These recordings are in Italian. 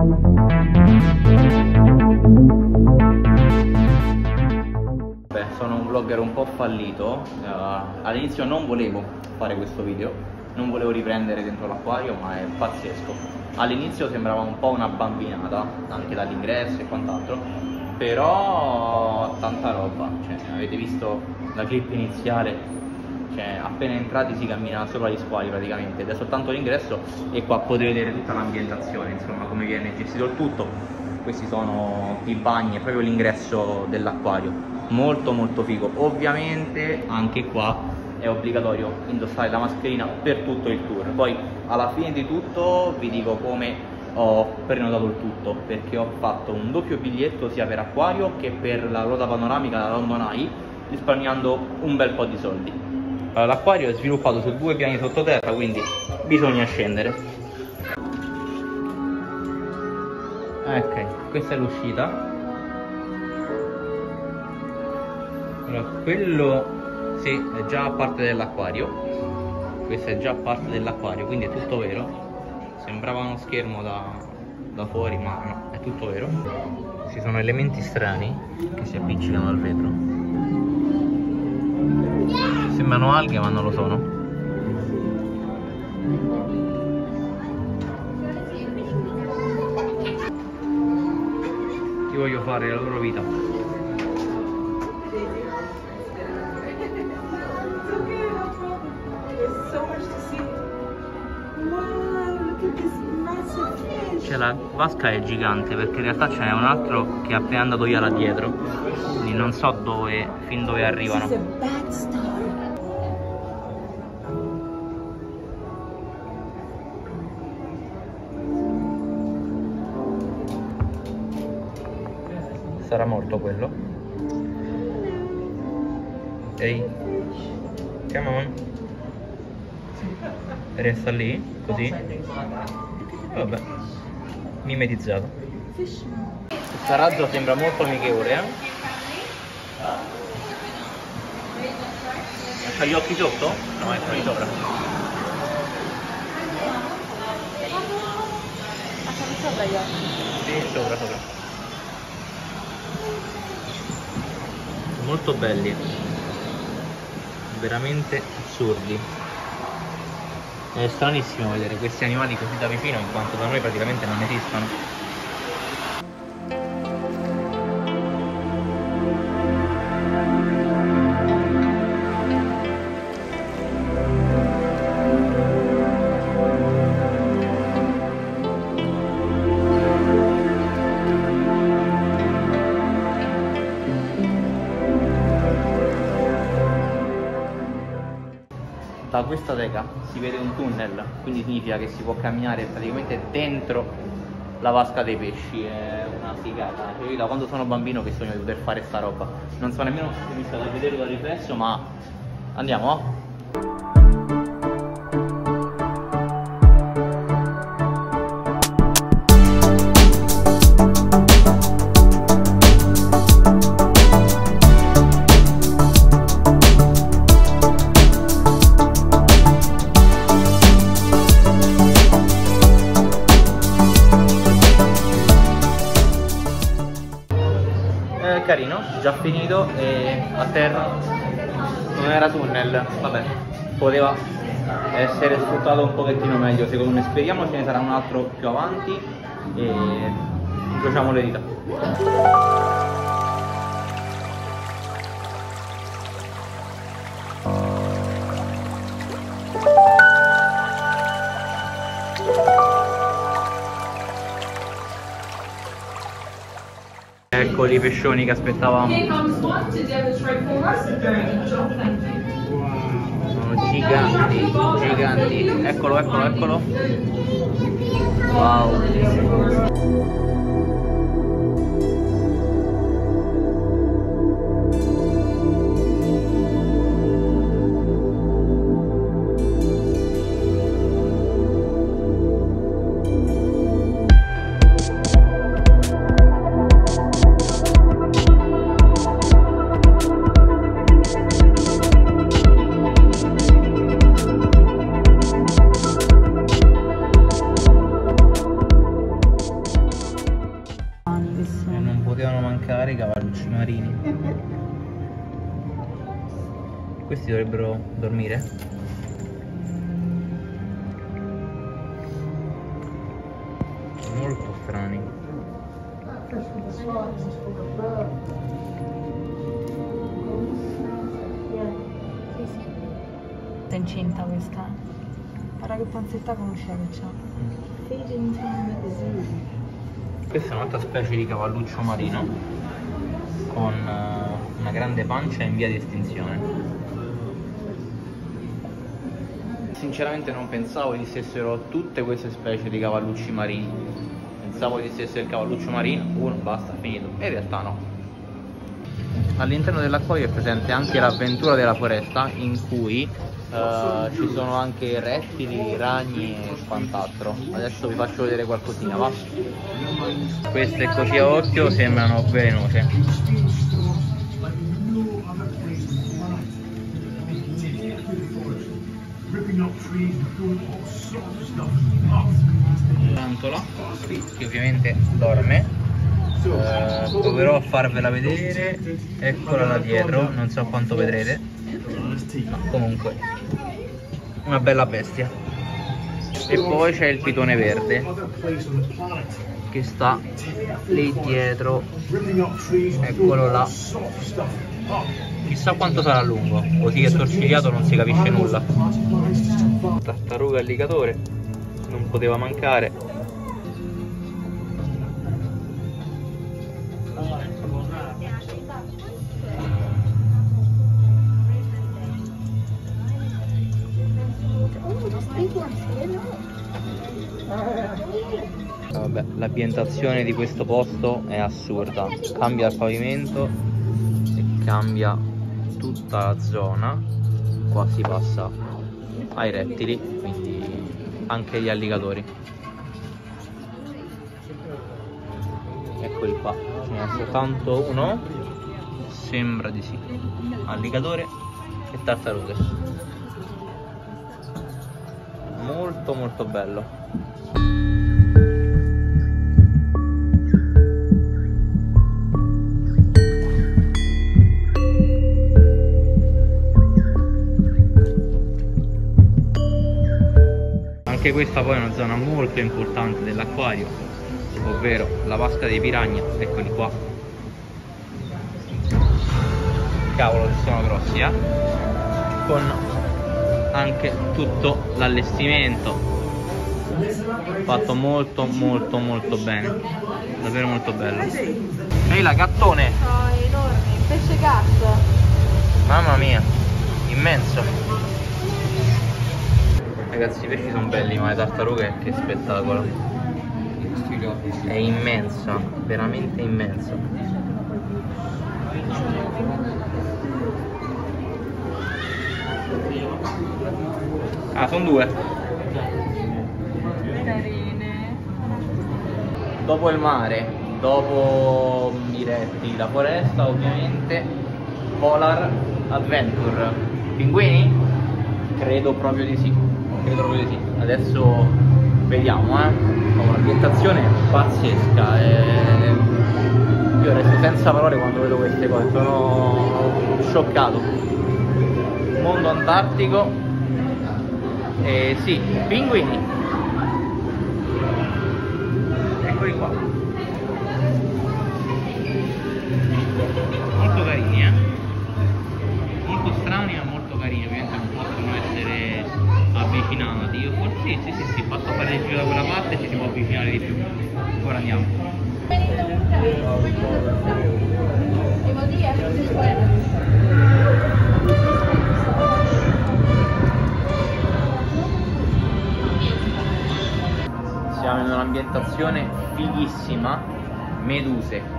Beh, sono un vlogger un po' fallito. All'inizio non volevo fare questo video, non volevo riprendere dentro l'acquario, ma è pazzesco. All'inizio sembrava un po' una bambinata, anche dall'ingresso e quant'altro, però tanta roba. Cioè, avete visto la clip iniziale? Cioè, appena entrati si cammina sopra gli squali praticamente, ed è soltanto l'ingresso, e qua potete vedere tutta l'ambientazione, insomma, come viene gestito il tutto. Questi sono i bagni, è proprio l'ingresso dell'acquario, molto molto figo. Ovviamente anche qua è obbligatorio indossare la mascherina per tutto il tour. Poi alla fine di tutto vi dico come ho prenotato il tutto, perché ho fatto un doppio biglietto sia per acquario che per la ruota panoramica da London Eye, risparmiando un bel po' di soldi. L'acquario è sviluppato su 2 piani sottoterra, quindi bisogna scendere. Ok, questa è l'uscita. Allora, quello sì, è già parte dell'acquario. Questo è già parte dell'acquario, quindi è tutto vero. Sembrava uno schermo da fuori, ma no, è tutto vero. Ci sono elementi strani che si appiccicano al vetro. Sembrano alghe, ma non lo sono. Ti voglio fare la loro vita. Cioè, la vasca è gigante, perché in realtà ce n'è un altro che è appena andato via là dietro, quindi non so dove, fin dove arrivano. Sarà morto quello. Ehi, come on. Resta lì, così. Vabbè, mimetizzato. Questa razza sembra molto amichevole, eh? C'ha gli occhi sotto? No, ecco di sopra. Sopra gli occhi? Sì, sopra. Molto belli, veramente assurdi. È stranissimo vedere questi animali così da vicino, in quanto da noi praticamente non esistono. Da questa teca si vede un tunnel, quindi significa che si può camminare praticamente dentro la vasca dei pesci. È una figata. Cioè, io da quando sono bambino che sogno di poter fare sta roba. Non so nemmeno se mi state a vedere dal riflesso, ma andiamo. Carino, già finito, e a terra non era tunnel, vabbè, poteva essere sfruttato un pochettino meglio secondo me. Speriamo ce ne sarà un altro più avanti e incrociamo le dita. Eccoli i pescioni che aspettavamo. Sono giganti, giganti. Eccolo, eccolo, eccolo. Wow. i cavallucci marini. Questi dovrebbero dormire. Molto strani. È incinta questa. Guarda che panzetta conosce che c'ha. Questa è un'altra specie di cavalluccio marino con una grande pancia in via di estinzione. Sinceramente non pensavo esistessero tutte queste specie di cavallucci marini. Pensavo esistesse il cavalluccio marino, uno, basta, finito. E in realtà no. All'interno dell'acquario è presente anche l'avventura della foresta, in cui ci sono anche rettili, ragni e quant'altro. Adesso vi faccio vedere qualcosina, va? Queste così a occhio sembrano velenose. Tantola, che ovviamente dorme. Proverò a farvela vedere. Eccola là dietro, non so quanto vedrete, ma comunque una bella bestia. E poi c'è il pitone verde che sta lì dietro, eccolo là. Chissà quanto sarà lungo, così è torcigliato non si capisce nulla. Tartaruga alligatore, non poteva mancare. Vabbè, l'ambientazione di questo posto è assurda, cambia il pavimento e cambia tutta la zona. Qua si passa ai rettili, quindi anche gli alligatori. Eccoli qua, ce n'è soltanto uno, sembra di sì, alligatore e tartarughe. Molto molto bello. Anche questa poi è una zona molto importante dell'acquario, ovvero la vasca dei piranha. Eccoli qua. Cavolo che sono grossi, con anche tutto l'allestimento fatto molto molto molto bene, davvero molto bello. Ehi la gattone! Sono enormi, un pesce gas. Mamma mia, immenso. Ragazzi, i pesci sono belli, ma le tartarughe che spettacolo. È immensa, veramente immensa. Ah, sono due. Carine. Dopo il mare, dopo i rettili, la foresta, ovviamente Polar Adventure. Pinguini? Credo proprio di sì. Credo proprio di sì. Adesso vediamo, un'ambientazione pazzesca. Io resto senza parole quando vedo queste cose, sono scioccato. Mondo antartico. Sì, pinguini. Eccoli qua. Molto carini, molto strani ma molto carini. Ovviamente non possono essere avvicinati. Io forse sì, basta fare il giro da quella parte e ci si può avvicinare di più. Ora andiamo. Siamo in un'ambientazione fighissima. Meduse.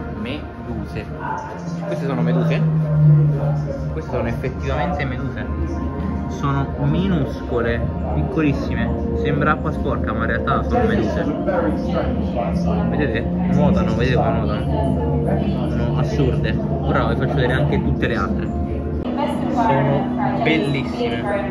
Queste sono meduse? Queste sono effettivamente meduse. Sono minuscole, piccolissime. Sembra acqua sporca, ma in realtà sono meduse. Vedete? Nuotano, vedete come nuotano? Sono assurde. Ora vi faccio vedere anche tutte le altre. Sono bellissime.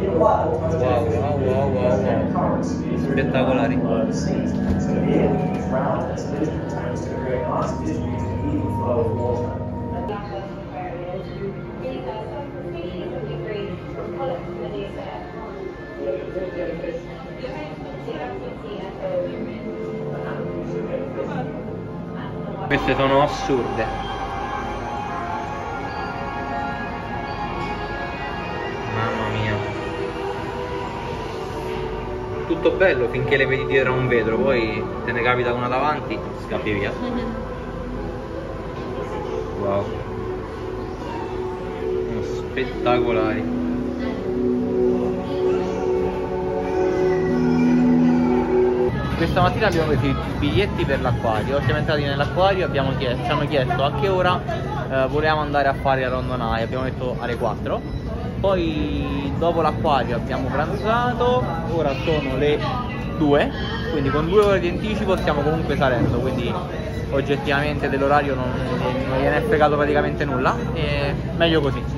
Wow, spettacolari. ground as vision contains to create oxygen and even flow of water. Queste sono assurde. Mamma mia. Tutto bello finché le vedi dietro a un vetro, poi te ne capita una davanti, scappi via. Wow. Sono spettacolari. Questa mattina abbiamo preso i biglietti per l'acquario, siamo entrati nell'acquario e ci hanno chiesto a che ora volevamo andare a fare la London Eye, abbiamo detto alle 4, poi dopo l'acquario abbiamo pranzato, ora sono le 2, quindi con 2 ore di anticipo stiamo comunque salendo, quindi oggettivamente dell'orario non gliene è fregato praticamente nulla e meglio così.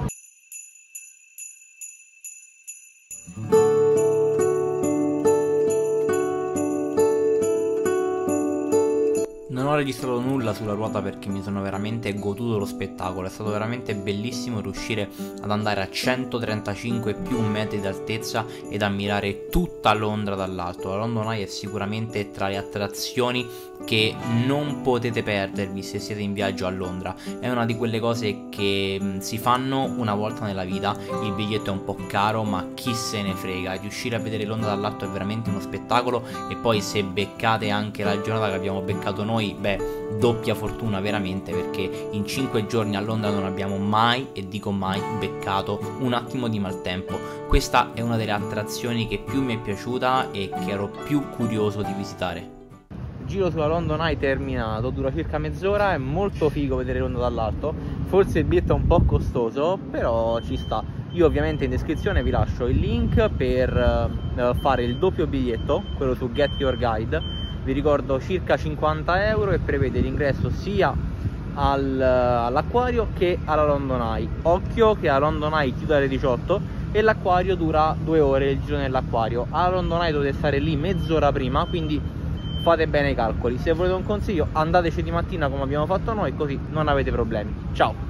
Non ho registrato nulla sulla ruota perché mi sono veramente goduto lo spettacolo, è stato veramente bellissimo riuscire ad andare a 135 più metri d'altezza ed ammirare tutta Londra dall'alto. La London Eye è sicuramente tra le attrazioni che non potete perdervi se siete in viaggio a Londra, è una di quelle cose che si fanno una volta nella vita, il biglietto è un po' caro ma chi se ne frega, riuscire a vedere Londra dall'alto è veramente uno spettacolo e poi se beccate anche la giornata che abbiamo beccato noi, beh, doppia fortuna veramente, perché in 5 giorni a Londra non abbiamo mai, e dico mai, beccato un attimo di maltempo. Questa è una delle attrazioni che più mi è piaciuta e che ero più curioso di visitare. Il giro sulla London Eye terminato, dura circa mezz'ora, è molto figo vedere Londra dall'alto, forse il biglietto è un po' costoso, però ci sta. Io ovviamente in descrizione vi lascio il link per fare il doppio biglietto, quello su Get Your Guide. Vi ricordo circa 50 euro e prevede l'ingresso sia all'acquario che alla London Eye. Occhio che la London Eye chiude alle 18 e l'acquario dura 2 ore il giro nell'acquario. Alla London Eye dovete stare lì mezz'ora prima, quindi fate bene i calcoli. Se volete un consiglio andateci di mattina come abbiamo fatto noi, così non avete problemi. Ciao!